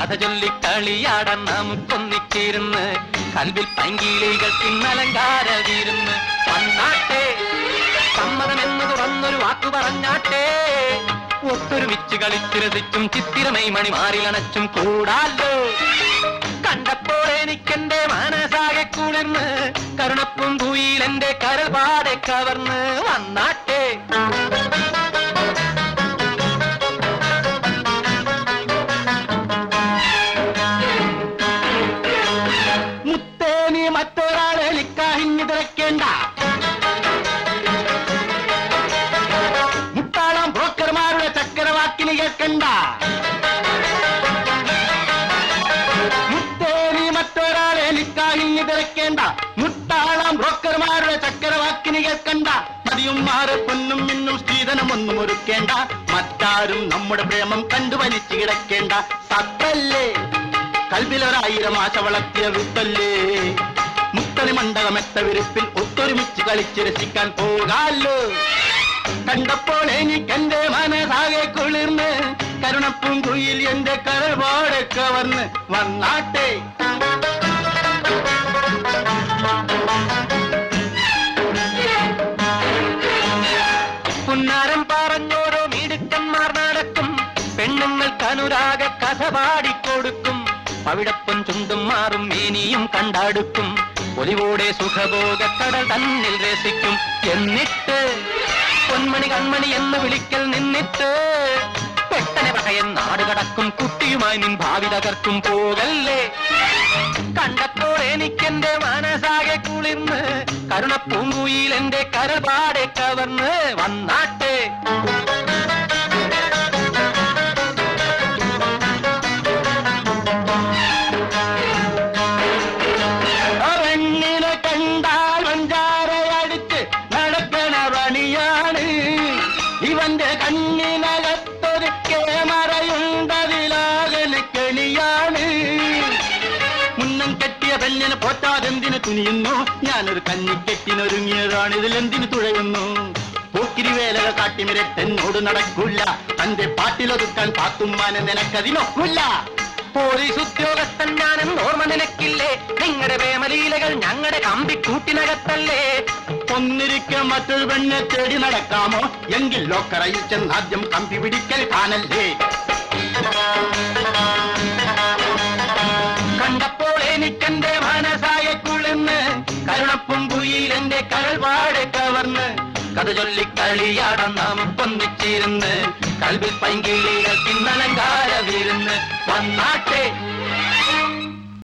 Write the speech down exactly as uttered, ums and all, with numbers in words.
കഥ ചൊല്ലി കളിയാടാൻ നമുക്കൊന്നിച്ചിരുന്ന് കൽവിൽ പൈങ്കിളികൾക്ക് ഇന്നലങ്കാര വീരുന്ന് വന്നാട്ടെ സമ്മതമെന്ന് തുറന്നൊരു വാക്കു പറഞ്ഞാട്ടെ ഒത്തൊരുമിച്ച് കളിച്ചിരസിച്ചും ചിത്തിരമൈ മണിമാറിലണച്ചും കൂടാലോ കണ്ടപ്പോൾ എനിക്കെന്റെ മനസാകെ കുളിർന്ന് കരുണപ്പും ഭൂയിൽ എന്റെ കരൾ പാടെ കവർന്ന് വന്നാട്ടെ മുത്തേ നീ മറ്റൊരാളെ നിക്കാഹിഞ്ഞു തിരക്കേണ്ട മുട്ടാളം ബ്രോക്കർമാരുടെ ചക്കരവാക്കിന് കേൾക്കണ്ട മുത്തേ നീ മറ്റൊരാളെ നിക്കാഹിഞ്ഞു തിരക്കേണ്ട മുട്ടാളം ബ്രോക്കർമാരുടെ ചക്കരവാക്കിന് കേൾക്കണ്ട മതിയും മാറ് പൊന്നും മിന്നും സ്ത്രീധനമൊന്നും ഒരുക്കേണ്ട മറ്റാരും നമ്മുടെ പ്രേമം കണ്ടു വലിച്ചു കിടക്കേണ്ട സത്തല്ലേ കൽവിലൊരായിരം ആശ വളർത്തിയ വിത്തല്ലേ മുത്തണി മണ്ഡകമെത്ത വിരിപ്പിൽ ഒത്തൊരുമിച്ച് കളിച്ച് രസിക്കാൻ പോകാലോ കണ്ടപ്പോൾ എനിക്കെന്റെ മനസാകെ കുളിർന്ന് കരുണപ്പൂങ്കുയിൽ എന്റെ കരൾപാടെ കവർന്ന് വന്നാട്ടെ പുന്നാരം പറഞ്ഞോരോ മിടുക്കന്മാർ നടക്കും പെണ്ണുങ്ങൾക്ക് അനുരാഗ കഥ പാടിക്കൊടുക്കും പവിടപ്പും ചുണ്ടും മാറും മേനിയും കണ്ടാടുക്കും ഒലിവോടെ സുഖഭോഗക്കടൽ തന്നിൽ രസിക്കും എന്നിട്ട് പൊന്മണി കൺമണി എന്ന് വിളിക്കൽ നിന്നിട്ട് പെട്ടനെ പകയൻ നാട് കടക്കും കുട്ടിയുമായി നിൻ ഭാവി തകർക്കും പോകല്ലേ കണ്ടപ്പോൾ എനിക്കെന്റെ മനസാകെ കുളിർന്ന് കരുണപ്പൂങ്കുയിൽ എന്റെ കരപാടെ കവർന്ന് വന്നാട്ടെ കണ്ടാൽ വഞ്ചാരയടിച്ച് നടക്കണ പണിയാണ് ഇവന്റെ കണ്ണിനകത്തൊരു കേമറയുണ്ടതിലാകന് കെണിയാണ് മുന്നം കെട്ടിയ പെണ്ണിനെ പോറ്റാതെന്തിന് തുനിയുന്നു ഞാനൊരു കന്നിക്കെട്ടിനൊരുങ്ങിയതാണ് ഇതിലെന്തിന് തുഴയുന്നു പോക്കിരി വേലക കാട്ടിമിരട്ടെന്നോട് നടക്കൂല തന്റെ പാട്ടിലൊതുക്കാൻ പാത്തുമ്മാനെ നിനക്കതിനൊക്കില്ല പോലീസ് ഉദ്യോഗസ്ഥൻ ഞാനെന്ന് ഓർമ്മ നിനക്കില്ലേ നിങ്ങളുടെ വേമലീലകൾ ഞങ്ങളുടെ കമ്പിക്കൂട്ടിനകത്തല്ലേ ഒന്നിരിക്കെ മറ്റൊരു പെണ്ണെ തേടി നടക്കാമോ എങ്കിൽ ലോക്കറയിൽ ചെന്നാദ്യം കമ്പി പിടിക്കൽ കാണല്ലേ കണ്ടപ്പോൾ എനിക്കെന്റെ മനസായ കുളിർന്ന് കരുണപ്പുങ്കുയിൽ എന്റെ കരൾപാടെ കവർന്ന് കഥ ചൊല്ലി കളിയാടാൻ നമുക്കൊന്നിച്ചിരുന്ന് കൽവിൽ പൈങ്കിളികൾക്ക് ഇന്നലങ്കാര വീരുന്ന് വന്നാട്ടെ